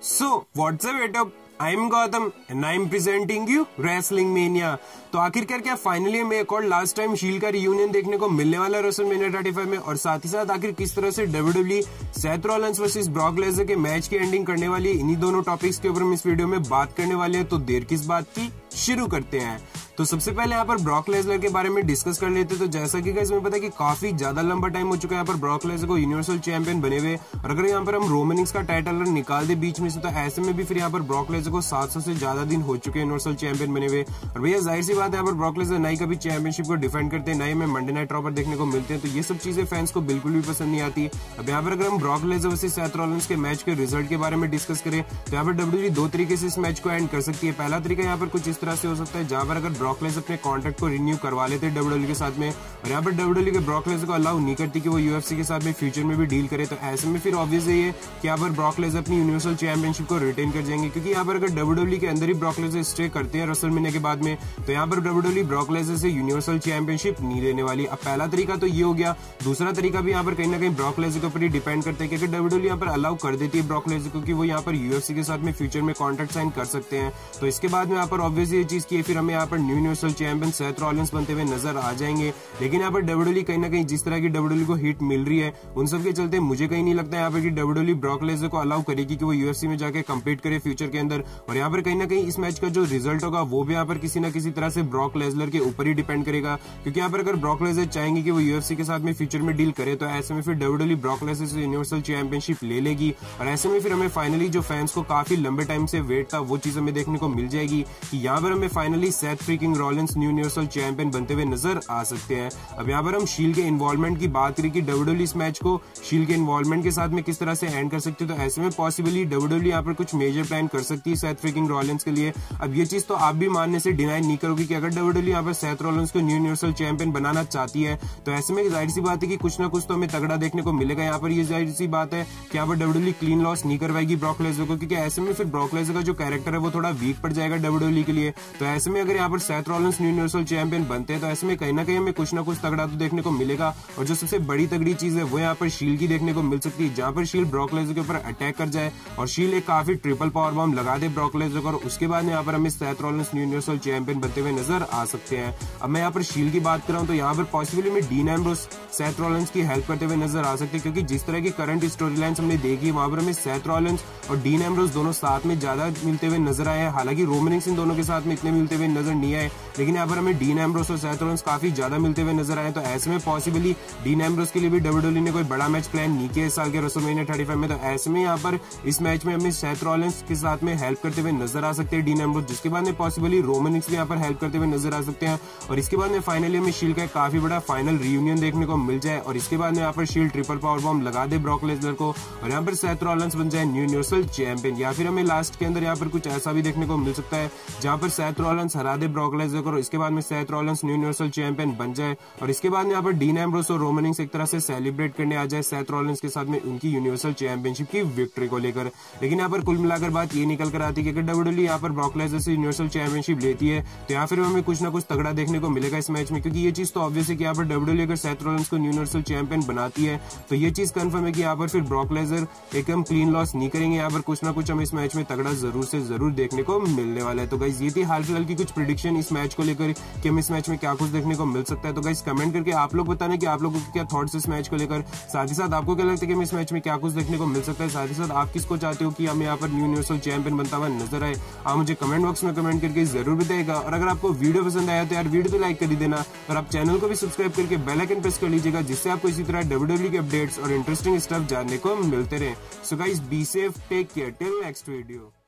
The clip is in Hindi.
So, what's up? I'm Gautam and I'm presenting you Wrestling Mania। तो आखिरकार क्या फाइनली हमें एक और लास्ट टाइम शील्ड का रियूनियन देखने को मिलने वाला है रेसलमेनिया 35 में, और साथ ही साथ आखिर किस तरह से WWE Seth Rollins versus Brock Lesnar के मैच की एंडिंग करने वाली है, इन्हीं दोनों टॉपिक्स के ऊपर हम इस वीडियो में बात करने वाले हैं। तो देर किस बात की, शुरू करते हैं। तो सबसे पहले यहाँ पर ब्रॉक लेसनर के बारे में डिस्कस कर लेते हैं। तो जैसा कि गाइस हमें पता है कि काफी ज्यादा लंबा टाइम हो चुका है यहाँ पर ब्रॉक लेसनर को यूनिवर्सल चैंपियन बने हुए, और अगर यहाँ पर हम रोमन रिंग्स का टाइटल निकाल दे बीच में से, तो ऐसे में भी फिर यहाँ पर ब्रॉक लेसनर को 700 से ज्यादा दिन हो चुके हैं यूनिवर्सल चैंपियन बने हुए। और भैया जाहिर सी बात है यहाँ पर ब्रॉक लेसनर नई कभी चैंपियनशिप को डिफेंड करते हैं, नए में मंडे नाइट रॉ पर देखने को मिलते हैं। तो ये सब चीजें फैंस को बिल्कुल भी पसंद नहीं आती। अब यहाँ पर अगर हम Brock Lesnar versus Seth Rollins के मैच के रिजल्ट के बारे में डिस्कस करें, तो यहाँ पर WWE दो तरीके से इस मैच को एंड कर सकती है। पहला तरीका यहाँ पर कुछ इस तरह से हो सकता है जहां पर अगर ब्रॉक लेसनर अपने कॉन्ट्रैक्ट को रिन्यू करवा लेते हैं WWE के साथ में, और यहाँ पर WWE के ब्रॉक लेसनर को अलाउ नहीं करती कि वो UFC के साथ में फ्यूचर में भी डील करे। तो ऐसे में फिर ऑब्वियस है ये कि यहाँ पर ब्रॉक लेसनर अपनी यूनिवर्सल चैंपियनशिप को रिटेन कर जाएंगे, क्योंकि यहाँ पर अगर WWE के अंदर ही ब्रॉक लेसनर स्टे करते हैं रेसलमेनिया के बाद में, तो यहाँ पर WWE ब्रॉक लेसनर से यूनिवर्सल चैंपियनशिप नहीं लेने वाली। अब पहला तरीका तो ये हो गया। दूसरा तरीका भी यहाँ पर कहीं ना कहीं ब्रॉक लेसनर के ऊपर ही डिपेंड करता है कि अगर WWE यहाँ पर अलाउ कर देती है ब्रॉक लेसनर को कि वो यहाँ पर UFC के साथ में फ्यूचर में कॉन्ट्रैक्ट साइन कर सकते हैं, तो इसके बाद में यहाँ पर ऑब्वियसली ये चीज की फिर हमें यहाँ पर new universal champion Seth Rollins बनते हुए नजर आ जाएंगे। लेकिन यहाँ पर WWE कहीं ना कहीं जिस तरह की WWE को हिट मिल रही है, उन सब के चलते मुझे कहीं नहीं लगता यहाँ पर कि WWE ब्रॉक लेसनर को अलाउ करेगी कि वो UFC में जाके कम्पीट करे फ्यूचर के अंदर। और यहाँ पर कहीं ना कहीं इस मैच का जो रिजल्ट होगा वो भी यहाँ पर किसी ना किसी तरह से ब्रॉक लेसनर के ऊपर ही डिपेंड करेगा, क्योंकि यहाँ पर अगर ब्रॉक लेसनर चाहेंगे कि वो UFC के साथ में फ्यूचर में डील करे, तो ऐसे में फिर WWE ब्रॉक लेसनर से यूनिवर्सल चैंपियनशिप ले लेगी। और ऐसे में फिर हमें फाइनली जो फैंस को काफी लंबे टाइम से वेट था वो चीज हमें देखने को मिल जाएगी कि यहाँ पर हमें finally Seth freaking Rollins new universal champion बनते हुए नजर आ सकते हैं। अब यहाँ पर हम शील्ड के इन्वॉल्वमेंट की बात करें कि WWE इस मैच को शील्ड के इन्वॉल्वमेंट के साथ में किस तरह से एंड कर सकती है, तो ऐसे में पॉसिबली WWE यहाँ पर कुछ मेजर प्लान कर सकती है सेथ फ्रीकिंग रॉलिंस के लिए। अब ये चीज तो आप भी मानने से डिनाई नहीं करोगे कि अगर WWE यहाँ पर सेथ रॉलिंस को न्यू यूनिवर्सल चैंपियन बनाना चाहती है, तो ऐसे में जाहिर सी बात है कि कुछ ना कुछ तो हमें तगड़ा देखने को मिलेगा। यहाँ पर ये जाहिर सी बात है कि यहाँ पर WWE क्लीन लॉस नहीं करवाएगी ब्रॉक लेसनर को, क्योंकि ऐसे में फिर ब्रॉक लेसनर का जो कैरेक्टर है वो थोड़ा वीक पड़ जाएगा WWE के लिए। तो ऐसे में अगर यहाँ पर Seth Rollins new universal champion बनते हैं, तो ऐसे में कहीं ना कहीं हमें कुछ ना कुछ तगड़ा तो देखने को मिलेगा। और जो सबसे बड़ी तगड़ी चीज है वो यहाँ पर शील्ड की देखने को मिल सकती है, जहां पर शील्ड ब्रॉक लेसनर के ऊपर अटैक कर जाए और शील्ड एक काफी ट्रिपल पावर बॉम्ब लगा दे ब्रॉक लेसनर को, और उसके बाद यहाँ पर हमें Seth Rollins new universal champion बनते हुए नजर आ सकते हैं। अब मैं यहाँ पर शील्ड की बात कर रहा हूँ, तो यहाँ पर पॉसिबली में डीन एम्ब्रोस सेथ रॉलिंस की हेल्प करते हुए नजर आ सकते हैं, क्योंकि जिस तरह की करंट स्टोरी लाइन्स हमने देखी वहां पर हमें सेथ रॉलिंस और डीन एम्ब्रोस दोनों साथ में ज्यादा मिलते हुए नजर आए। हालांकि रोमन रिंग्स इन दोनों के साथ में इतने मिलते हुए नजर नहीं आए, लेकिन यहाँ पर हमें डीन एम्ब्रोस और सेथ रॉलिंस काफी ज्यादा मिलते हुए नजर आए। तो ऐसे में पॉसिबली डीन एम्ब्रोस के लिए भी WWE ने कोई बड़ा मैच प्लान नहीं किया इस साल के रेसलमेनिया 35 में, तो ऐसे में यहाँ पर इस मैच में हमें सेथ रॉलिंस के साथ में हेल्प करते हुए नजर आ सकते हैं डीन एम्ब्रोस, जिसके बाद में पॉसिबली रोमन रिंग्स भी यहाँ पर हेल्प करते हुए नजर आ सकते हैं। और इसके बाद में फाइनली हमें शील्ड का काफी बड़ा फाइनल रियूनियन देखने को मिल जाए, और इसके बाद में यहाँ पर शील्ड ट्रिपल पावर बॉम्ब लगा दे ब्रॉक लेसनर को, और यहाँ पर सेथ रॉलिंस बन जाए न्यू यूनिवर्सल चैंपियन। या फिर हमें लास्ट के अंदर यहाँ पर कुछ ऐसा भी देखने को मिल सकता है जहां पर सेथ रॉलिंस हरा दे ब्रॉक लेसनर को, और इसके बाद में Seth Rollins new universal champion बन जाए, और इसके बाद यहाँ पर डीन एम्ब्रोस और रोमन रिंग्स एक तरह से सेलिब्रेट करने आ जाए सेथ रॉलिंस के साथ में उनकी यूनिवर्सल चैंपियनशिप की विक्ट्री को लेकर। लेकिन यहाँ पर कुल मिलाकर बात ये निकल कर आती है कि अगर WWE यहाँ पर ब्रॉक लेसनर से यूनिवर्सल चैंपियनशिप लेती है, तो यहाँ फिर हमें कुछ ना कुछ तगड़ा देखने को मिलेगा इस मैच में, क्योंकि ये चीज तो ऑब्वियस है कि यहाँ पर WWE अगर सेथ रॉलिंस को यूनिवर्सल चैंपियन बनाती है, तो ये चीज कंफर्म है कि यहाँ पर फिर ब्रॉक लेसनर एकदम क्लीन लॉस नहीं करेंगे। यहाँ पर कुछ ना कुछ हमें इस मैच में तगड़ा जरूर से जरूर देखने को मिलने वाला है। तो गाइस ये थी हाल फिलहाल की कुछ प्रेडिक्शन इस मैच को लेकर कि हमें इस मैच में क्या कुछ देखने को मिल सकता है। तो गाइस कमेंट करके आप लोग बताना कि आप लोगों के क्या थॉट्स इस मैच को लेकर, साथ ही साथ आपको क्या लगता है कि हमें इस मैच में क्या कुछ देखने को मिल सकता है, साथ ही साथ आप किसको चाहते हो कि हमें यहाँ पर न्यू यूनिवर्सल चैंपियन बनता हुआ नजर आए, आप मुझे कमेंट बॉक्स में कमेंट करके जरूर बताइएगा। और अगर आपको वीडियो पसंद आया तो यार वीडियो तो लाइक कर ही देना, और आप चैनल को भी सब्सक्राइब करके बेल आइकन प्रेस कर लीजिएगा, जिससे आपको इसी तरह WWE के अपडेट्स और इंटरेस्टिंग स्टफ जानने को मिलते रहे। So guys be safe, take care, till next video.